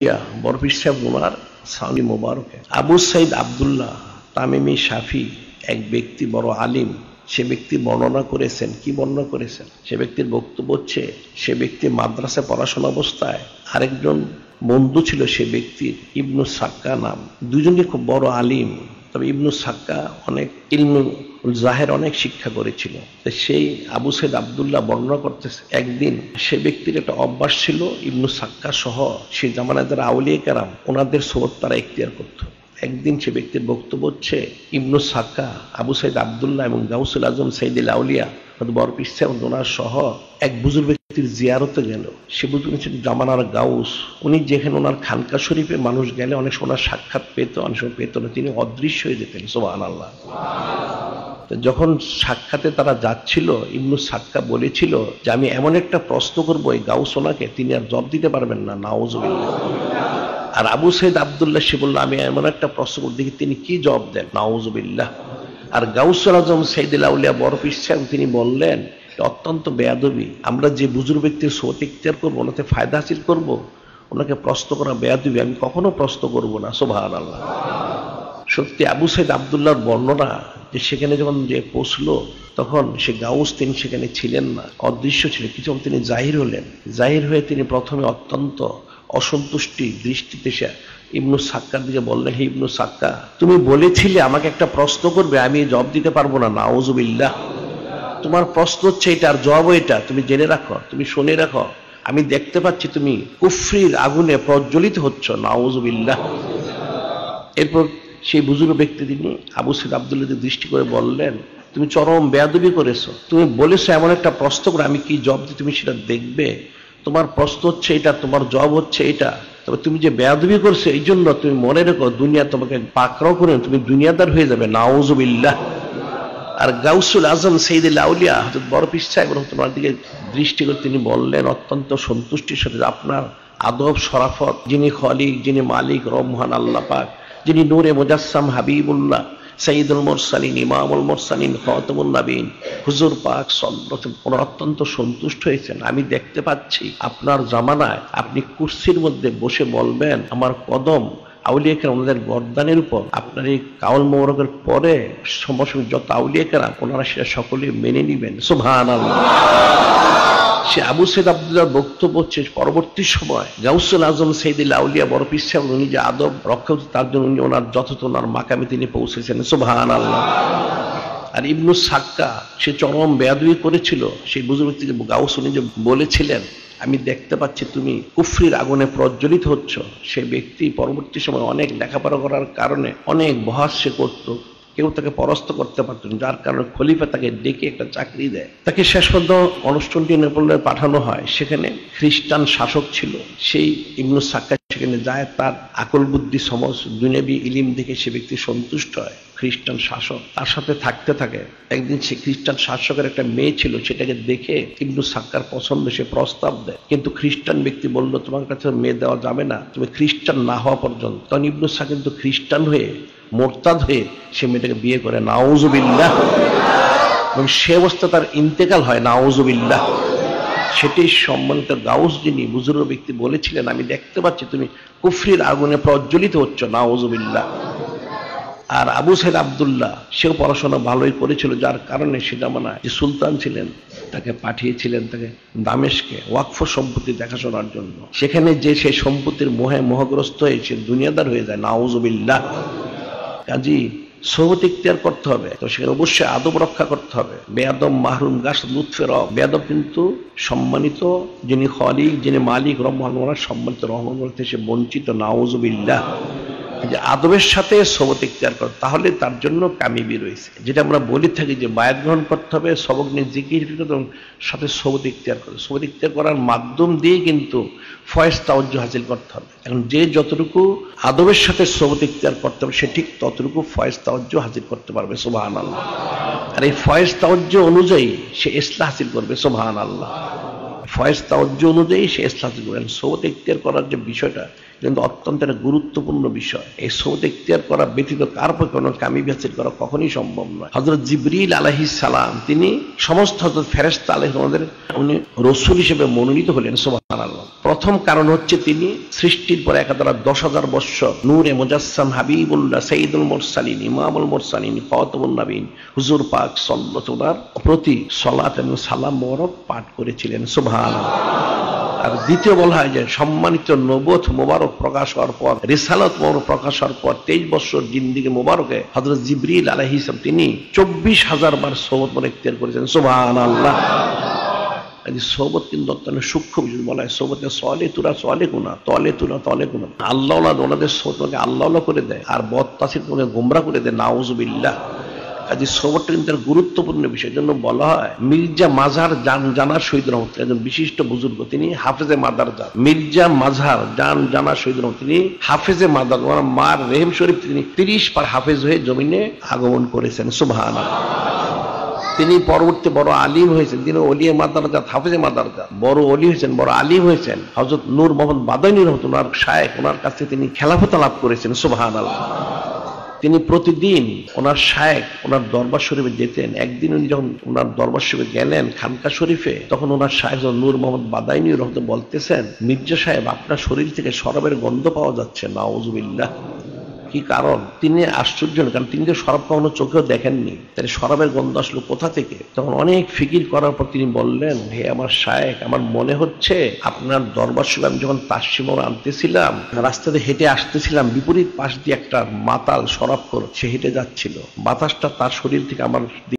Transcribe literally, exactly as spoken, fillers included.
বড় পীর সাহেব ওনার সাউনি মোবারকে আবু সাইদ আব্দুল্লাহ তামিমি শাফি এক ব্যক্তি বড় আলিম, সে ব্যক্তি বর্ণনা করেছেন। কি বর্ণনা করেছেন? সে ব্যক্তির বক্তব্য হচ্ছে, সে ব্যক্তি মাদ্রাসায় পড়াশোনা অবস্থায় আরেকজন বন্ধু ছিল, সে ব্যক্তির ইবনু সাক্কা নাম। দুজনই খুব বড় আলিম, তবে ইবনু সাক্কা অনেক ইলমুল জাহের অনেক শিক্ষা করেছিল। সেই আবু সাইদ আব্দুল্লাহ বর্ণনা করতেছে, একদিন সে ব্যক্তির একটা অভ্যাস ছিল, ইবনু সাক্কা সহ সে জামানায় যারা আউলিয়া কেরাম ওনাদের সোহবত তারা ইখতিয়ার করত। একদিন সে ব্যক্তির বক্তব্য হচ্ছে, ইবনু সাক্কা আবু সাইদ আব্দুল্লাহ এবং গাউসুল আজম সাইদুল আউলিয়া বড় পীর সাহেব ওনার সহ এক বুজুর্গ ব্যক্তির জিয়ারতে গেল। সে বুজুর্গ ছিলেন জামানার গাউস। উনি যেখানে ওনার খানকা শরীফে মানুষ গেলে অনেক সময় ওনার সাক্ষাৎ পেত, অনেক সময় পেত না, তিনি অদৃশ্য হয়ে যেতেন। সুবহানাল্লাহ। যখন সাক্ষাতে তারা যাচ্ছিল, ইবনু সাক্কা বলেছিল যে আমি এমন একটা প্রশ্ন করবো এই গাউস ওনাকে, তিনি আর জবাব দিতে পারবেন না। নাউজুবিল্লাহ। আর আবু সাইদ আব্দুল্লাহ সে বলল আমি এমন একটা প্রশ্ন করব, দেখি তিনি কি জবাব দেন। নাউজুবিল্লাহ। আর গাউসুল আজম সাইদুল আউলিয়া বড় পীর সাহেব তিনি বললেন, অত্যন্ত বেয়াদবি, আমরা যে বুজুর্গ ব্যক্তির সোহবত ইখতিয়ার করবো, ওনাতে ফায়দা হাসিল করব, ওনাকে প্রশ্ন করা বেয়াদবি, আমি কখনো প্রশ্ন করব না। সুবহানাল্লাহ। সত্যি আবু সাইদ আব্দুল্লাহর বর্ণনা যে সেখানে যখন যে পৌঁছলো, তখন সে গাউস তিনি সেখানে ছিলেন না, অদৃশ্য ছিলেন। কিছু তিনি জাহির হলেন। জাহির হয়ে তিনি প্রথমে অত্যন্ত অসন্তুষ্টি দৃষ্টিতে সে ইবনু সাক্কার দিকে বললেন, হে ইবনু সাক্কা, তুমি বলেছিলে আমাকে একটা প্রশ্ন করবে, আমি জবাব দিতে পারবো না। নাউজুবিল্লাহ। তোমার প্রশ্ন হচ্ছে এটা, আর জবাব এটা, তুমি জেনে রাখো, তুমি শুনে রাখো, আমি দেখতে পাচ্ছি তুমি কুফরির আগুনে প্রজ্বলিত হচ্ছ। নাউজুবিল্লাহ। এরপর সেই বুজুর্গ ব্যক্তি তিনি আবু সাইদ আব্দুল্লাহকে দৃষ্টি করে বললেন, তুমি চরম বেয়াদবি করেছো, তুমি বলেছো এমন একটা প্রশ্ন করে, আমি কি জবাব দিই তুমি সেটা দেখবে। তোমার প্রশ্ন হচ্ছে এটা, তোমার জবাব হচ্ছে এটা, তবে তুমি যে বেয়াদবি করছো এই জন্য তুমি মনে রেখো দুনিয়া তোমাকে পাকড়াও করে তুমি দুনিয়াদার হয়ে যাবে। নাউজুবিল্লাহ। আর গাউসুল আজম সাইদুল আউলিয়া হযরত বড় পীর সাহেব তোমার দিকে দৃষ্টি করে তিনি বললেন অত্যন্ত সন্তুষ্টির সাথে, আপনার আদব শরাফত, যিনি খলিক, যিনি মালিক রহমান আল্লাহ পাক, যিনি নূরে মুজাসসাম হাবিবুল্লাহ সাইয়্যিদুল মুরসালিন ইমামুল মুরসালিন খাতামুন নবীন হুজুর পাক সাল্লাল্লাহু আলাইহি ওয়াসাল্লাম অত্যন্ত সন্তুষ্ট হয়েছেন। আমি দেখতে পাচ্ছি আপনার জামানায় আপনি কুরসির মধ্যে বসে বলবেন, আমার কদম আউলিয়া কেরাম ওনাদের গর্দানের উপর, আপনার এই কাউল মোবারকের পরে সমস্ত যত আউলিয়া কেরাম ওনারা সেটা সকলে মেনে নিবেন। সুবহানাল্লাহ। সে আবু সাইদ আব্দুল্লাহর বক্তব্য হচ্ছে, পরবর্তী সময় গাউসুল আজম সাইদুল আউলিয়া বড় পীর সাহেব উনি যে আদব রক্ষা করতে, তার জন্য উনি ওনার যথাযথ ওনার মাকামে তিনি পৌঁছেছেন। সুবহানাল্লাহ। আর ইবনু সাক্কা সে চরম বেয়াদবি করেছিল, সেই বুজুর্গ ব্যক্তিকে গাউস উনি যে বলেছিলেন আমি দেখতে পাচ্ছি তুমি কুফরির আগুনে প্রজ্বলিত হচ্ছ, সেই ব্যক্তি পরবর্তী সময় অনেক লেখাপড়া করার কারণে অনেক বহাস সে করত, কেউ তাকে পরাস্ত করতে পারত না, যার কারণে খলিফা তাকে ডেকে একটা চাকরি দেয়। তাকে শেষ পর্যন্ত কনস্টান্টিনোপলে পাঠানো হয়। সেখানে খ্রিস্টান শাসক ছিল, সেই ইবনু সাক্কা সেখানে যায়, তার আকল বুদ্ধি সমস্ত দুনিয়াবি ইলিম দেখে সে ব্যক্তি সন্তুষ্ট হয়। খ্রিস্টান শাসক তার সাথে থাকতে থাকে। একদিন সে খ্রিস্টান শাসকের একটা মেয়ে ছিল, সেটাকে দেখে ইবনু সাক্কার পছন্দ, সে প্রস্তাব দেয়, কিন্তু খ্রিস্টান ব্যক্তি বলল তোমার কাছে মেয়ে দেওয়া যাবে না, তুমি খ্রিস্টান না হওয়া পর্যন্ত। তখন ইবনু সাক্কা কিন্তু খ্রিস্টান হয়ে মোরতাদ হয়ে সে মেয়েটাকে বিয়ে করে। নাউজুবিল্লাহ। এবং সে অবস্থা তার ইন্তেকাল হয়। নাউজুবিল্লাহ। সেটি সম্মানিত গাউস যিনি বুজুর্গ ব্যক্তি বলেছিলেন, আমি দেখতে পাচ্ছি তুমি কুফরির আগুনে প্রজ্বলিত হচ্ছ। নাউজুবিল্লাহ। আর আবু সাইদ আব্দুল্লাহ সেও পড়াশোনা ভালোই করেছিল, যার কারণে সে জামানায় যে সুলতান ছিলেন তাকে পাঠিয়েছিলেন তাকে দামেস্কে ওয়াকফ সম্পত্তি দেখাশোনার জন্য। সেখানে যে সেই সম্পত্তির মোহে মোহগ্রস্ত হয়ে সে দুনিয়াদার হয়ে যায়। নাউজুবিল্লাহ। কাজী সোহবত ইখতিয়ার করতে হবে, তো সেখানে অবশ্যই আদব রক্ষা করতে হবে। বেয়াদব মাহরুম গাছ লুৎফে রব, বেয়াদব কিন্তু সম্মানিত যিনি খলিক, যিনি মালিক রহমান ওনার সম্মানিত রহমান বলতে সে বঞ্চিত। নাউজুবিল্লাহ। যে আদবের সাথে সোহবত ইখতিয়ার করে, তাহলে তার জন্য কামিয়াবি রয়েছে। যেটা আমরা বলি থাকি যে বায়াত গ্রহণ করতে হবে, সবক নিয়ে জিকির সাথে সোহবত ইখতিয়ার করে, সোহবত ইখতিয়ার করার মাধ্যম দিয়ে কিন্তু ফয়েজ তাওজ্জুহ হাসিল করতে হবে। এখন যে যতটুকু আদবের সাথে সোহবত ইখতিয়ার করতে হবে, সে ঠিক ততটুকু ফয়েজ তাওজ্জুহ হাসিল করতে পারবে। সুবহানাল্লাহ। আর এই ফয়েজ তাওজ্জুহ অনুযায়ী সে ইসলাহ হাসিল করবে। সুবহানাল্লাহ। ফয়েজ তাওজ্জুহ অনুযায়ী সে ইসলাম করেন। সওবত ইখতিয়ার করার যে বিষয়টা কিন্তু অত্যন্ত একটা গুরুত্বপূর্ণ বিষয়। এই সওবত ইখতিয়ার করা ব্যতীত কার পক্ষে কোনো কামিয়াবি হাসিল করা কখনোই সম্ভব নয়। হযরত জিবরিল আলাইহিস সালাম তিনি সমস্ত হযরত ফেরেশতা আলাইহিস সালামের উনি রাসূল হিসেবে মনোনীত হলেন। সুবহানাল্লাহ। প্রথম কারণ হচ্ছে তিনি সৃষ্টির পরে একাধারে দশ হাজার বৎসর নূরে মুজাসসাম হাবিবুল্লাহ সাইয়্যিদুল মুরসালিন ইমামুল মুরসালিন ফাতওয়ুন নবীন হুজুর পাক সাল্লাল্লাহু আলাইহি প্রতি সালাত এবং সালাম মোবারক পাঠ করেছিলেন। সুবহানাল্লাহ। আর দ্বিতীয় বলা হয় যে সম্মানিত নবুয়ত মোবারক প্রকাশ হওয়ার পর, রিসালাত মোবারক প্রকাশ হওয়ার পর তেইশ বছর জিন্দেগি মোবারকে হযরত জিবরিল আলাইহিস সালাম তিনি চব্বিশ হাজার বার সওবত মোবারক ইখতিয়ার করেছেন। সুবহানাল্লাহ। এই সওবত কিন্তু অত্যন্ত সূক্ষ্ম বিষয়। বলা হয় সওবতে সলে তুরা সলে গুনা তলে তুরা তলে গুনা। আল্লাহ ওনাদের সওবতকে আল্লাহ করে দেয় আর বদতাসির করে গোমরা করে দেয়। নাউজুবিল্লাহ। কাজে সওবতটা কিন্তু গুরুত্বপূর্ণ বিষয়। জন্য বলা হয় মির্জা মাজার জান জানা শহীদ রহমত একজন বিশিষ্ট বুজুর্গ, তিনি হাফেজে মাদার জান। মির্জা মাজার জান জানা শহীদ রহমত তিনি হাফেজে মাদার, ওনার মার রেহেম শরীফ তিনি তিরিশ পার হাফেজ হয়ে জমিনে আগমন করেছেন। সুবহানাল্লাহ। তিনি পরবর্তী বড় আলিম হয়েছেন। তিনি ওলিয়ে মাদারজাত হাফেজে মাদারজাত বড় ওলি হয়েছেন, বড় আলিম হয়েছেন। হযরত নূর মোহাম্মদ বাদানী রহমত ওনার শায়েখ, ওনার কাছে তিনি খেলাফত লাভ করেছেন। সুবহানাল্লাহ। তিনি প্রতিদিন ওনার শায়েখ ওনার দরবার শরীফে যেতেন। একদিন উনি যখন ওনার দরবার শরীফে গেলেন খানকা শরীফে, তখন ওনার শায়েখ নূর মোহাম্মদ বাদানী রহমত বলতেছেন, মির্জা সাহেব আপনার শরীর থেকে শরাবের গন্ধ পাওয়া যাচ্ছে। নাউজুবিল্লাহ। কি কারণ? তিনি আশ্চর্য, কারণ তিনি তো শরাব কখনো চোখেও দেখেননি, তাই শরাবের গন্ধ আসলো কোথা থেকে? তখন অনেক ফিকির করার পর তিনি বললেন, হে আমার শায়েখ, আমার মনে হচ্ছে আপনার দরবার শরীফে আমি যখন তাসসিমর আনতেছিলাম, রাস্তাতে হেঁটে আসতেছিলাম, বিপরীত পাশ দিয়ে একটা মাতাল শরাবখোর সে হেঁটে যাচ্ছিল, বাতাসটা তার শরীর থেকে আমার